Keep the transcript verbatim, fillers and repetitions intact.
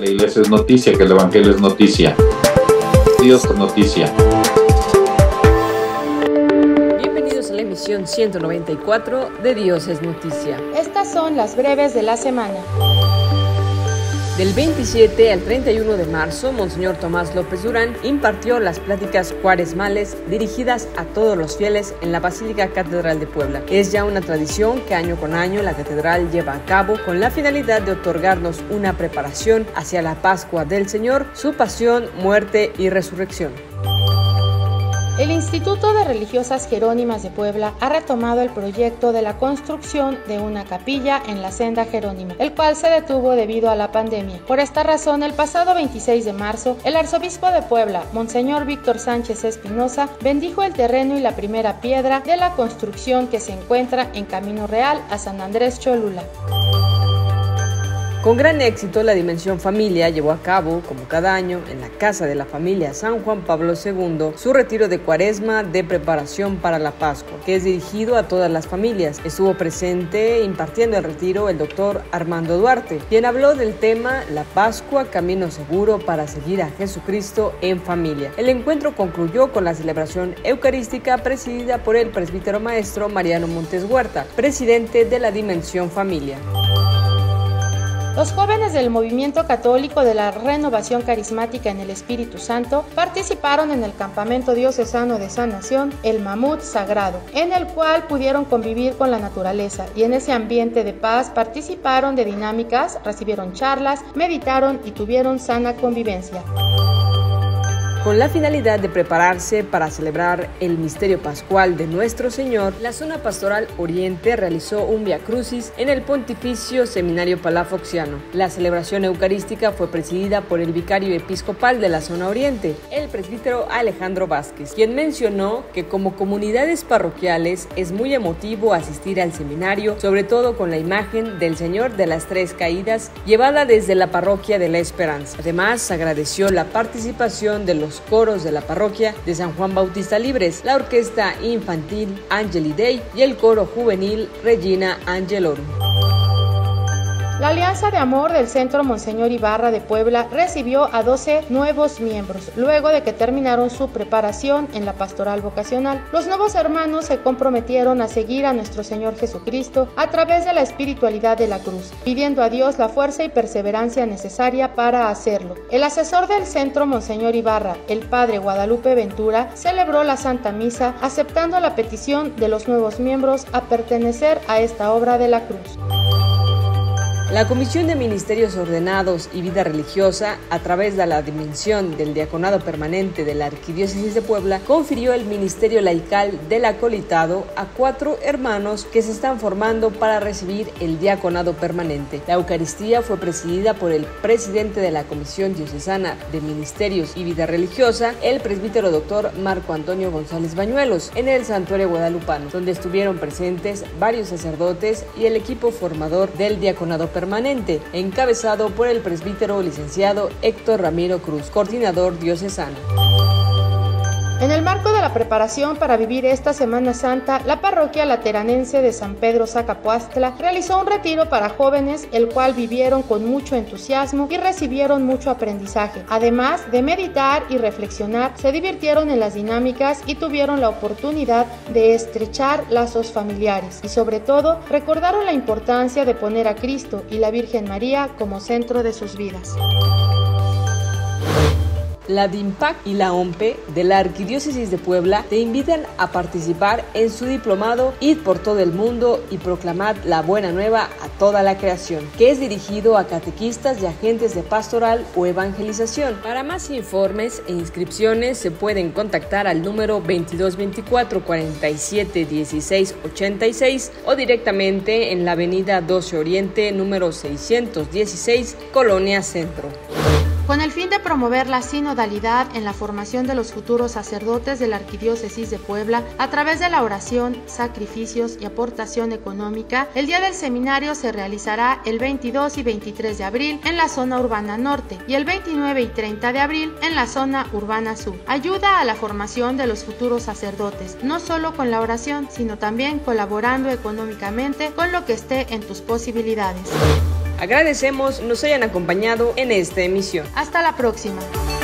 la iglesia es noticia, que el evangelio es noticia. Dios es noticia. Bienvenidos a la emisión ciento noventa y cuatro de Dios es noticia. Estas son las breves de la semana. Del veintisiete al treinta y uno de marzo, Monseñor Tomás López Durán impartió las pláticas cuaresmales dirigidas a todos los fieles en la Basílica Catedral de Puebla. Es ya una tradición que año con año la Catedral lleva a cabo con la finalidad de otorgarnos una preparación hacia la Pascua del Señor, su pasión, muerte y resurrección. El Instituto de Religiosas Jerónimas de Puebla ha retomado el proyecto de la construcción de una capilla en la Senda Jerónima, el cual se detuvo debido a la pandemia. Por esta razón, el pasado veintiséis de marzo, el arzobispo de Puebla, Monseñor Víctor Sánchez Espinosa, bendijo el terreno y la primera piedra de la construcción que se encuentra en Camino Real a San Andrés Cholula. Con gran éxito, la Dimensión Familia llevó a cabo, como cada año, en la Casa de la Familia San Juan Pablo segundo, su retiro de Cuaresma de preparación para la Pascua, que es dirigido a todas las familias. Estuvo presente impartiendo el retiro el doctor Armando Duarte, quien habló del tema La Pascua, camino seguro para seguir a Jesucristo en familia. El encuentro concluyó con la celebración eucarística presidida por el presbítero maestro Mariano Montes Huerta, presidente de la Dimensión Familia. Los jóvenes del Movimiento Católico de la Renovación Carismática en el Espíritu Santo participaron en el Campamento Diocesano de Sanación, el Mamut Sagrado, en el cual pudieron convivir con la naturaleza y en ese ambiente de paz participaron de dinámicas, recibieron charlas, meditaron y tuvieron sana convivencia. Con la finalidad de prepararse para celebrar el misterio pascual de Nuestro Señor, la Zona Pastoral Oriente realizó un Via Crucis en el Pontificio Seminario Palafoxiano. La celebración eucarística fue presidida por el vicario episcopal de la Zona Oriente, el presbítero Alejandro Vázquez, quien mencionó que como comunidades parroquiales es muy emotivo asistir al seminario, sobre todo con la imagen del Señor de las Tres Caídas, llevada desde la Parroquia de la Esperanza. Además, agradeció la participación de los coros de la parroquia de San Juan Bautista Libres, la orquesta infantil Angeli Dei y el coro juvenil Regina Angelorum. La Alianza de Amor del Centro Monseñor Ibarra de Puebla recibió a doce nuevos miembros, luego de que terminaron su preparación en la pastoral vocacional. Los nuevos hermanos se comprometieron a seguir a nuestro Señor Jesucristo a través de la espiritualidad de la cruz, pidiendo a Dios la fuerza y perseverancia necesaria para hacerlo. El asesor del Centro Monseñor Ibarra, el Padre Guadalupe Ventura, celebró la Santa Misa aceptando la petición de los nuevos miembros a pertenecer a esta obra de la cruz. La Comisión de Ministerios Ordenados y Vida Religiosa, a través de la dimensión del Diaconado Permanente de la Arquidiócesis de Puebla, confirió el Ministerio Laical del Acolitado a cuatro hermanos que se están formando para recibir el Diaconado Permanente. La Eucaristía fue presidida por el presidente de la Comisión Diocesana de Ministerios y Vida Religiosa, el presbítero doctor Marco Antonio González Bañuelos, en el Santuario Guadalupano, donde estuvieron presentes varios sacerdotes y el equipo formador del Diaconado Permanente. Permanente, encabezado por el presbítero licenciado Héctor Ramiro Cruz, coordinador diocesano. En el marco de la preparación para vivir esta Semana Santa, la parroquia lateranense de San Pedro Zacapuastla realizó un retiro para jóvenes, el cual vivieron con mucho entusiasmo y recibieron mucho aprendizaje. Además de meditar y reflexionar, se divirtieron en las dinámicas y tuvieron la oportunidad de estrechar lazos familiares y sobre todo recordaron la importancia de poner a Cristo y la Virgen María como centro de sus vidas. La DIMPAC y la OMPE de la Arquidiócesis de Puebla te invitan a participar en su diplomado Id por todo el mundo y proclamad la buena nueva a toda la creación, que es dirigido a catequistas y agentes de pastoral o evangelización. Para más informes e inscripciones se pueden contactar al número veintidós veinticuatro cuarenta y siete dieciséis ochenta y seis o directamente en la avenida doce Oriente número seiscientos dieciséis, Colonia Centro. Con el fin de promover la sinodalidad en la formación de los futuros sacerdotes de la Arquidiócesis de Puebla a través de la oración, sacrificios y aportación económica, el día del seminario se realizará el veintidós y veintitrés de abril en la zona urbana norte y el veintinueve y treinta de abril en la zona urbana sur. Ayuda a la formación de los futuros sacerdotes, no solo con la oración, sino también colaborando económicamente con lo que esté en tus posibilidades. Agradecemos nos hayan acompañado en esta emisión. Hasta la próxima.